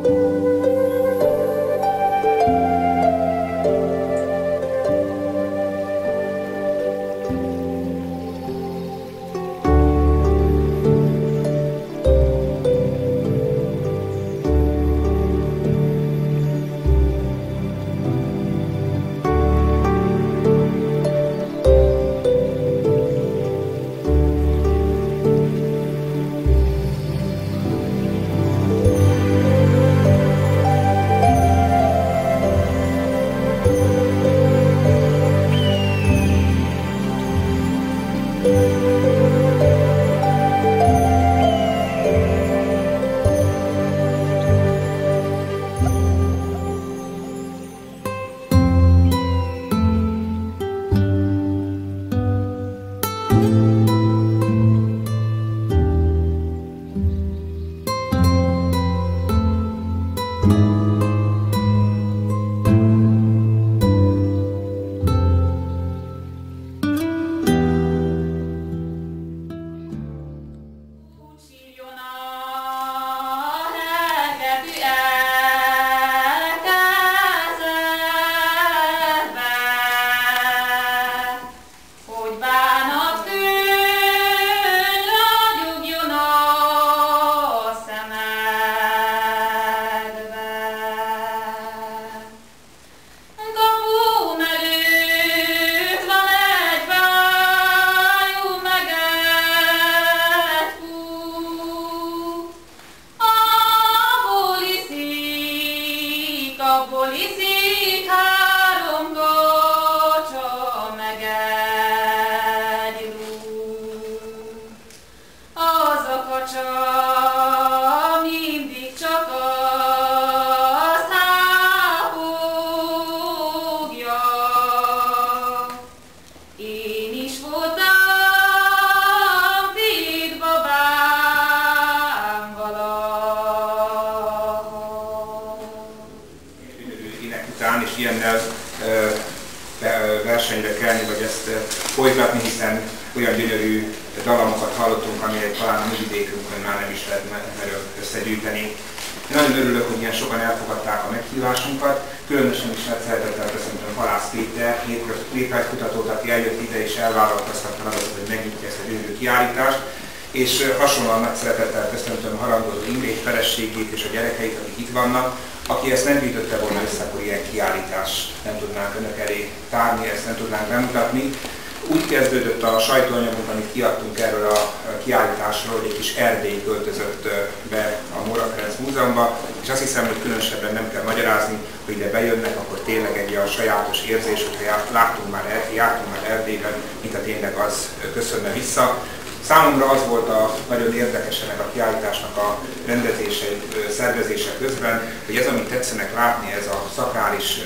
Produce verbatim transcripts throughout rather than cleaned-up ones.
versenyre kelni, vagy ezt folytatni, hiszen olyan gyönyörű dalamokat hallottunk, amelyet talán a művidékünkön már nem is lehet merőbb összegyűjteni. Én nagyon örülök, hogy ilyen sokan elfogadták a meghívásunkat, különösen is nagy szeretettel köszöntöm Halász Péter, néprajzkutatót, aki eljött ide és elvállalta azt a feladatot, hogy megnyitja ezt a gyönyörű kiállítást, és hasonlóan nagy szeretettel köszöntöm Harangozó Imrét, feleségét és a gyerekeit, akik itt vannak, aki ezt nem gyűjtötte volna össze, akkor ilyen kiállítást nem tudnánk önök elé tárni, ezt nem tudnánk bemutatni. Úgy kezdődött a sajtóanyagunk, amit kiadtunk erről a kiállításról, hogy egy kis Erdély költözött be a Móra Ferenc Múzeumba, és azt hiszem, hogy különösebben nem kell magyarázni, hogy ide bejönnek, akkor tényleg egy olyan sajátos érzés, hogyha láttunk már, jártunk már Erdélyben, mint a tényleg az köszönne vissza. Számomra az volt a nagyon érdekes ennek a kiállításnak a rendezése, szervezése közben, hogy ez, amit tetszenek látni, ez a szakrális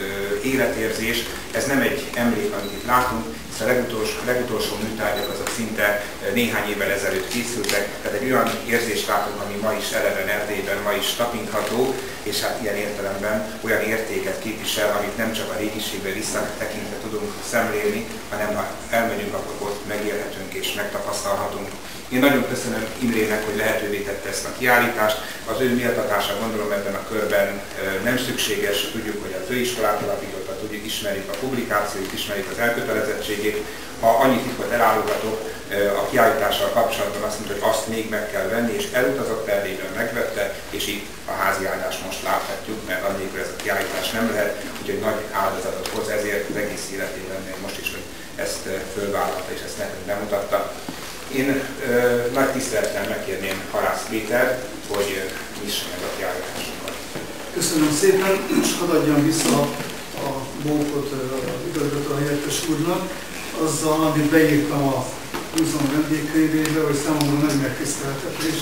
életérzés, ez nem egy emlék, amit itt látunk, hisz a legutolsó, legutolsó műtárgyak azok szinte néhány évvel ezelőtt készültek, tehát egy olyan érzést látunk, ami ma is eleven Erdélyben, ma is tapintható, és hát ilyen értelemben olyan értéket képvisel, amit nem csak a régiségbe visszatekintve tudunk szemlélni, hanem ha elmegyünk, akkor ott megélhetünk és megtapasztalhatunk. Én nagyon köszönöm Imrének, hogy lehetővé tette ezt a kiállítást. Az ő méltatása gondolom ebben a körben nem szükséges, tudjuk, hogy az főiskolát alapította, tudjuk, ismerjük a publikációit, ismerjük az elkötelezettségét. Ha annyit titkot elárulhatok, a kiállítással kapcsolatban azt mondta, hogy azt még meg kell venni, és elutazott Erdélyben, megvette, és itt a háziáldást most láthatjuk, mert annélkül ez a kiállítás nem lehet, úgyhogy nagy áldozatot hoz, ezért az egész életében még most is, hogy ezt fölvállalta és ezt nekünk bemutatta. Én ö, nagy tisztelettel megkérném Halász Péter, hogy nyissa meg a kiállításunkat. Köszönöm szépen, és hadd adjam vissza a bókot az igazgató helyettes úrnak, azzal, amit beírtam a múzeum vendégkönyvébe, hogy számomra nagy megtiszteltetés,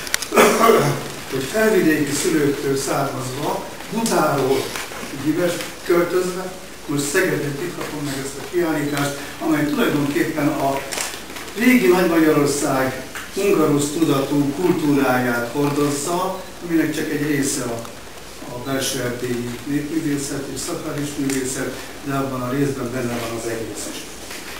hogy felvidéki szülőktől származva, Budáról Gyivesbe költözve, most Szegeden itt kapom meg ezt a kiállítást, amely tulajdonképpen a régi Nagy-Magyarország hungarusz tudatú kultúráját hordozza, aminek csak egy része a, a belső erdélyi népművészet és szakrális művészet, de abban a részben benne van az egész is.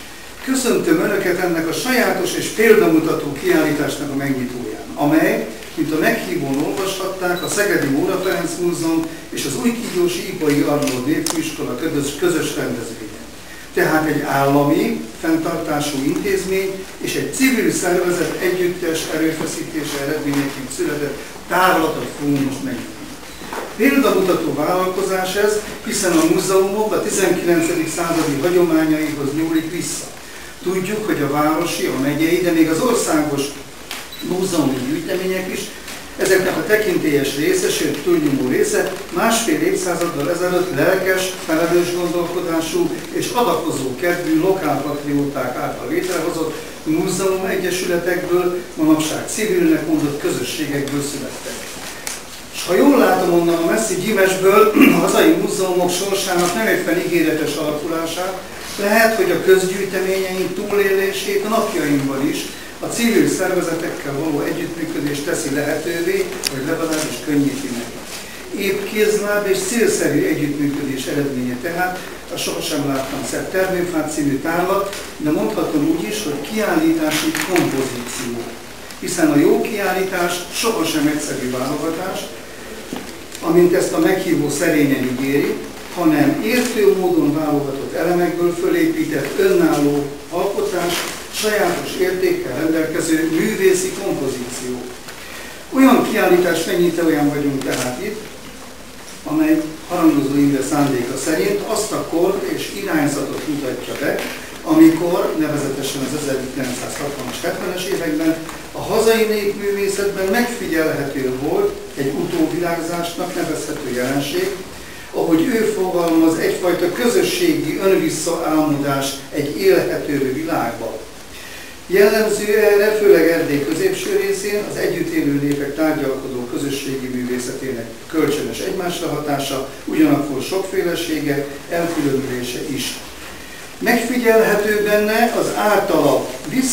Köszöntöm Önöket ennek a sajátos és példamutató kiállításnak a megnyitóján, amely Mint a meghívón olvashatták, a Szegedi Móra Ferenc Múzeum és az Újkígyósi Ipai Arnold Népfőiskola közös, közös rendezvénye. Tehát egy állami, fenntartású intézmény és egy civil szervezet együttes erőfeszítése eredményeként született távlatot fogunk most megnyitni. Példamutató vállalkozás ez, hiszen a múzeumok a tizenkilencedik századi hagyományaihoz nyúlik vissza. Tudjuk, hogy a városi, a megyei, de még az országos múzeumi gyűjtemények is, ezeknek a tekintélyes része, sőt túlnyomó része másfél évszázaddal ezelőtt lelkes, felelős gondolkodású és adakozó kedvű lokálpatrióták által létrehozott múzeum egyesületekből, manapság civilnek mondott közösségekből születtek. És ha jól látom onnan a messzi gyímesből, a hazai múzeumok sorsának nem éppen ígéretes alakulását, lehet, hogy a közgyűjteményeink túlélését a napjainkban is a civil szervezetekkel való együttműködés teszi lehetővé, vagy legalábbis könnyíti meg. Épp kézláb és célszerű együttműködés eredménye tehát a sohasem láttam szebb termőfát című tárlat, de mondhatom úgy is, hogy kiállítási kompozíció. Hiszen a jó kiállítás sohasem egyszerű válogatás, amint ezt a meghívó szerényen ígéri, hanem értő módon válogatott elemekből fölépített önálló alkotás, sajátos értékkel rendelkező művészi kompozíció. Olyan kiállítás mennyite olyan vagyunk tehát itt, amely Harangozó Imre szándéka szerint azt a kort és irányzatot mutatja be, amikor, nevezetesen az ezerkilencszázhatvanas hetvenes években a hazai népművészetben megfigyelhető volt egy utóvilágzásnak nevezhető jelenség, ahogy ő fogalmaz, egyfajta közösségi önvisszaálmodás egy élhető világban. Jellemző erre, főleg Erdély középső részén az együtt élő népek tárgyalkodó közösségi művészetének kölcsönös egymásra hatása, ugyanakkor sokfélesége, elkülönülése is. Megfigyelhető benne az általa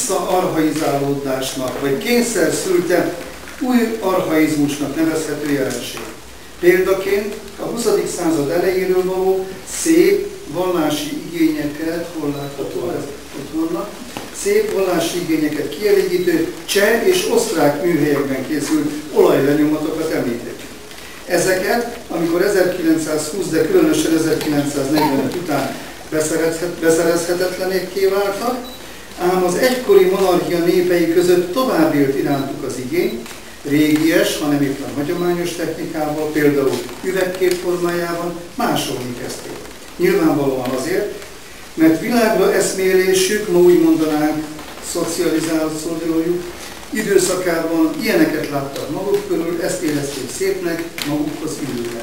visszaarchaizálódásnak, vagy kényszer szülte új archaizmusnak nevezhető jelenség. Példaként a huszadik század elejéről való szép vallási igényeket, hol látható ez, ott vannak, szép vallási igényeket kielégítő cseh és osztrák műhelyekben készült olajlenyomatokat említhetjük. Ezeket, amikor ezerkilencszázhúsz, de különösen ezerkilencszáznegyvenöt után beszerezhetetlenékké váltak, ám az egykori monarchia népei között tovább élt irántuk az igény, régies, hanem éppen hagyományos technikával, például üvegkép formájában másolni kezdték. Nyilvánvalóan azért, mert világra eszmélésük, ma úgy mondanánk, szocializációjuk, időszakában ilyeneket láttak maguk körül, ezt érezték szépnek, magukhoz illőnek.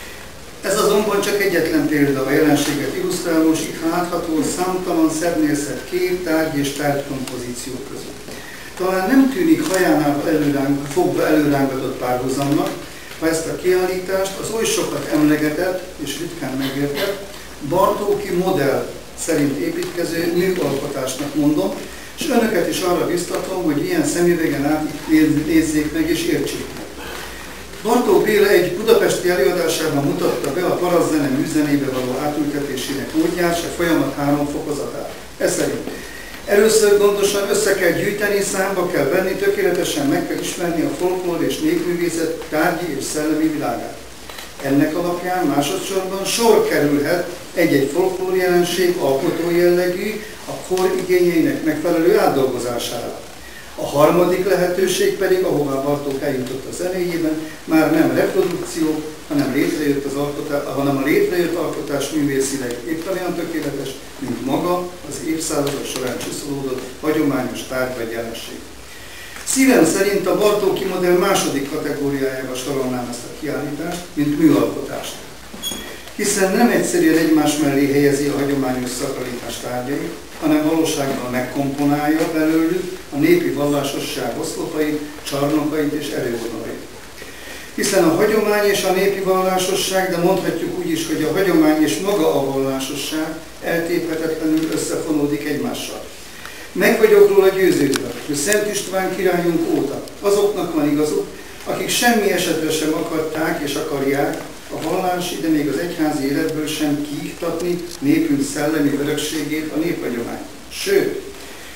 Ez azonban csak egyetlen példa a jelenséget illusztráló, és itt látható számtalan szebbnél szebb kép, tárgy és tárgykompozíció között. Talán nem tűnik hajánál előráng, fogva előrángatott párhuzamnak, ha ezt a kiállítást az oly sokat emlegetett és ritkán megértett Bartóki modell szerint építkező műalkotásnak mondom, és önöket is arra biztatom, hogy ilyen szemüvegen át nézzék meg és értsék meg. Bartók Béla egy budapesti előadásában mutatta be a parasztzene műzenébe való átültetésének módját, és a folyamat három fokozatát. Ez szerint először gondosan össze kell gyűjteni, számba kell venni, tökéletesen meg kell ismerni a folklór és népművészet tárgyi és szellemi világát. Ennek alapján másodszorban sor kerülhet egy-egy folklór jelenség alkotó jellegű, a kor igényeinek megfelelő átdolgozására. A harmadik lehetőség pedig, ahová Bartók eljutott a zenéjében, már nem reprodukció, hanem, létrejött az alkotás, hanem a létrejött alkotás művészileg épp olyan tökéletes, mint maga az évszázadok során csiszolódott hagyományos tárgy vagy jelenség. Szívem szerint a Bartóki modell második kategóriájába sorolnám ezt a kiállítást, mint műalkotást. Hiszen nem egyszerűen egymás mellé helyezi a hagyományos szakralitás tárgyait, hanem valóságban megkomponálja belőlük a népi vallásosság oszlopait, csarnokait és erővonalait. Hiszen a hagyomány és a népi vallásosság, de mondhatjuk úgy is, hogy a hagyomány és maga a vallásosság eltéphetetlenül összefonódik egymással. Meg vagyok róla győződve, hogy Szent István királyunk óta azoknak van igazuk, akik semmi esetre sem akarták és akarják a vallási, de még az egyházi életből sem kiiktatni népünk szellemi örökségét, a néphagyományt. Sőt,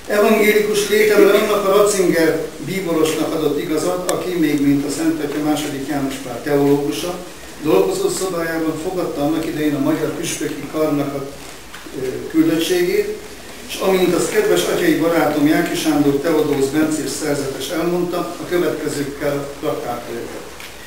Evangélikus létemre annak a Ratzinger bíborosnak adott igazat, aki még mint a Szent Atya második János Pál teológusa, dolgozó szobájában fogadta annak idején a magyar püspöki karnak a küldöttségét, és amint az kedves atyai barátom Jáki Sándor Teodósz bencés szerzetes elmondta, a következőkkel plakátolta.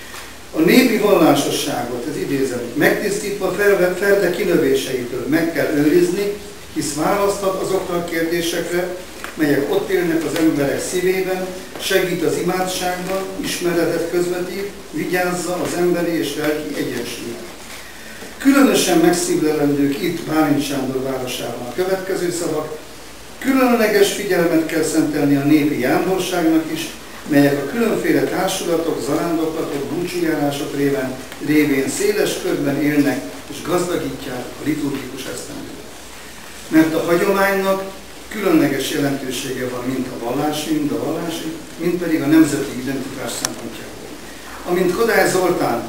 A népi vallásosságot, ez idézem, megtisztítva ferde kinövéseitől meg kell őrizni, hisz választhat azokra a kérdésekre, melyek ott élnek az emberek szívében, segít az imádságban, ismeretet közvetít, vigyázza az emberi és lelki egyensúlyt. Különösen megszívlelendők itt Bálint Sándor városában a következő szavak, különleges figyelmet kell szentelni a népi jándorságnak is, melyek a különféle társulatok, zarándoklatok, búcsújárások révén, révén széles körben élnek és gazdagítják a liturgikus esztendőt. Mert a hagyománynak különleges jelentősége van mind a vallási, mind a vallási, mind pedig a nemzeti identitás szempontjából. Amint Kodály Zoltán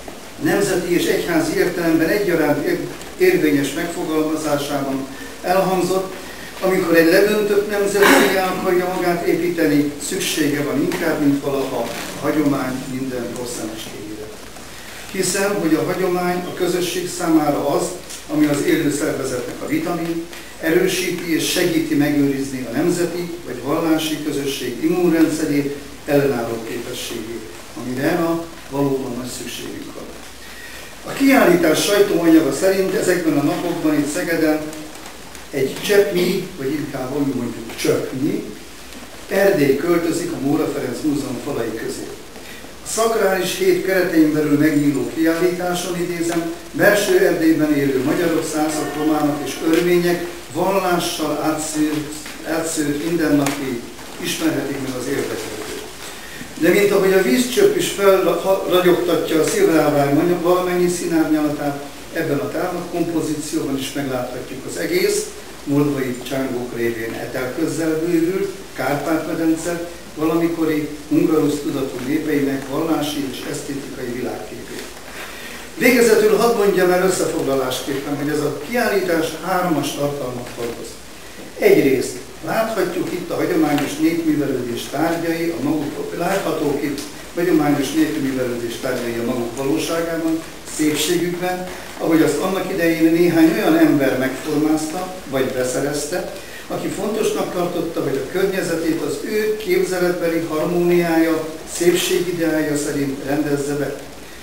nemzeti és egyházi értelemben egyaránt érvényes megfogalmazásában elhangzott, amikor egy ledöntött nemzet el akarja magát építeni, szüksége van inkább, mint valaha a hagyomány minden rossz szemességére. Hiszem, hogy a hagyomány a közösség számára az, ami az élő szervezetnek a vitamin, erősíti és segíti megőrizni a nemzeti vagy vallási közösség immunrendszerét, ellenálló képességét, amire ma valóban nagy szükségünk van. A kiállítás sajtóanyaga szerint ezekben a napokban itt Szegeden egy cseppnyi, vagy inkább úgy mondjuk csöppnyi, Erdély költözik a Móra Ferenc Múzeum falai közé. A szakrális hét keretein belül megnyíló kiállításon, idézem, belső Erdélyben élő magyarok, szászok, románok és örmények vallással átszőtt, átszőtt mindennapi ismerhetik meg az érdeklődőt. De mint ahogy a vízcsöpp is felragyogtatja a szilvárvány valamennyi színárnyalatát, ebben a távlatkompozícióban is megláthatjuk az egész, moldvai csángók révén etelközzel bővült Kárpát-medence valamikori hungarusz tudatú népeinek vallási és esztétikai világképét. Végezetül hadd mondjam el összefoglalásképpen, hogy ez a kiállítás háromas tartalmat hordoz. Egyrészt láthatjuk itt a hagyományos népművelődés tárgyai, a maguk, láthatók itt hagyományos népművelődés tárgyai a maguk valóságában, szépségükben, ahogy azt annak idején néhány olyan ember megformázta, vagy beszerezte, aki fontosnak tartotta, hogy a környezetét az ő képzeletbeli harmóniája, szépségideája szerint rendezze be.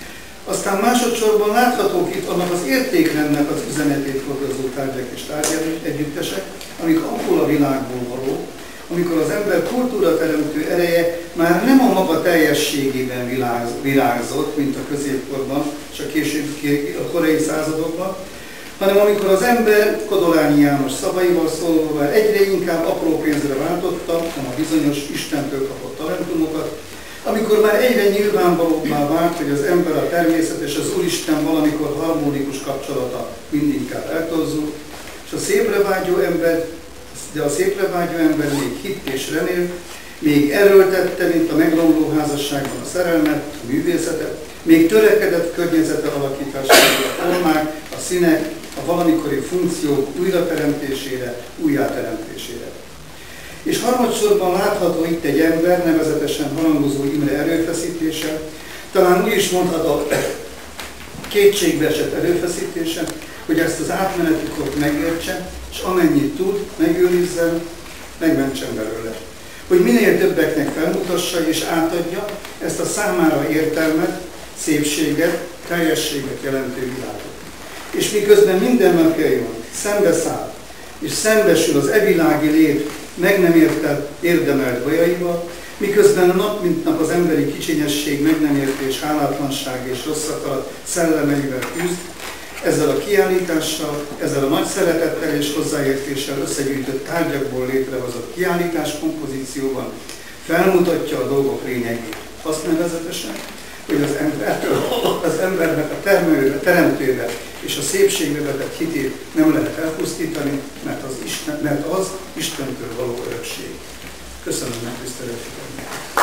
Aztán másodszorban láthatók itt annak az értékrendnek az üzenetét hordozó tárgyak és tárgyegyüttesek, amik abból a világból való, amikor az ember kultúra teremtő ereje már nem a maga teljességében virágzott, mint a középkorban és a későbbi a korai századokban, hanem amikor az ember Kodolányi János szavaival szólva már egyre inkább apró pénzre váltotta a bizonyos Istentől kapott talentumokat, amikor már egyre nyilvánvalóbbá vált, hogy az ember, a természet és az Úristen valamikor harmonikus kapcsolata mindinkább eltorzul, és a szépre vágyó ember, de a szépre vágyó ember még hitt és remélt, még erőltette, mint a megromló házasságban a szerelmet, a művészetet, még törekedett környezete alakítására a formák, a színek, a valamikori funkciók újrateremtésére, újjáteremtésére. És harmadsorban látható itt egy ember, nevezetesen Harangozó Imre erőfeszítése, talán úgy is mondható kétségbeesett erőfeszítése, hogy ezt az átmeneti kort megértse, és amennyit tud, megőrizzen, megmentsen belőle. Hogy minél többeknek felmutassa és átadja ezt a számára értelmet, szépséget, teljességet jelentő világot. És miközben mindennapjaiban szembeszáll, és szembesül az evilági lét meg nem értett, érdemelt bajaival, miközben nap mint nap az emberi kicsinyesség, meg nem értés, hálátlanság és rosszakarat szellemeivel küzd, ezzel a kiállítással, ezzel a nagy szeretettel és hozzáértéssel összegyűjtött tárgyakból létrehozott kiállítás kompozícióban felmutatja a dolgok lényegét. Azt nevezetesen, hogy az embertől, az embernek a termelőbe, teremtőbe és a szépségbe vetett hitét nem lehet elpusztítani, mert az, Isten, mert az Istentől való örökség. Köszönöm meg tiszteletüket!